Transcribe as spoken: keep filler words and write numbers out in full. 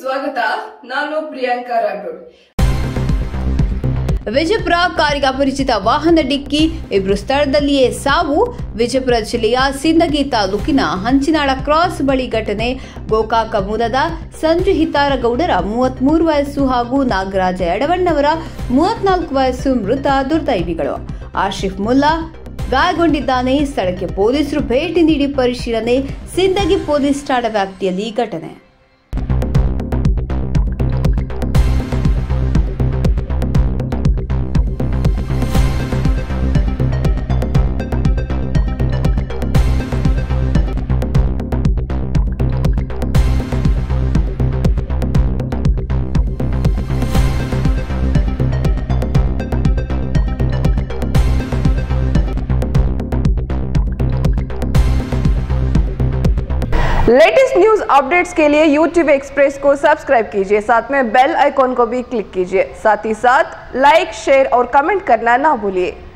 ಸ್ವಾಗತ. ನಾನು ಪ್ರಿಯಾಂಕಾ ರಾಠೋಡ್. ವಿಜಯಪುರ ಕಾರಿಗೆ ಅಪರಿಚಿತ ವಾಹನ ಡಿಕ್ಕಿ, ಇಬ್ಬರು ಸ್ಥಳದಲ್ಲಿಯೇ ಸಾವು. ವಿಜಯಪುರ ಜಿಲ್ಲೆಯ ಸಿಂದಗಿ ತಾಲೂಕಿನ ಹಂಚಿನಾಳ ಕ್ರಾಸ್ ಬಳಿ ಘಟನೆ. ಗೋಕಾಕ ಮೂಲದ ಸಂಜು ಹಿತಾರಗೌಡರ ಮೂವತ್ಮೂರು ವಯಸ್ಸು ಹಾಗೂ ನಾಗರಾಜ ಎಡವಣ್ಣವರ ಮೂವತ್ನಾಲ್ಕು ವಯಸ್ಸು ಮೃತ ದುರ್ದೈವಿಗಳು. ಆಶಿಫ್ ಮುಲ್ಲಾ ಗಾಯಗೊಂಡಿದ್ದಾನೆ. ಸ್ಥಳಕ್ಕೆ ಪೊಲೀಸರು ಭೇಟಿ ನೀಡಿ ಪರಿಶೀಲನೆ. ಸಿಂದಗಿ ಪೊಲೀಸ್ ಠಾಣಾ ವ್ಯಾಪ್ತಿಯಲ್ಲಿ ಘಟನೆ. लेटेस्ट न्यूज अपडेट्स के लिए यूट्यूब एक्सप्रेस को सब्सक्राइब कीजिए, साथ में बेल आइकॉन को भी क्लिक कीजिए। साथ ही साथ लाइक, शेयर और कमेंट करना ना भूलिए।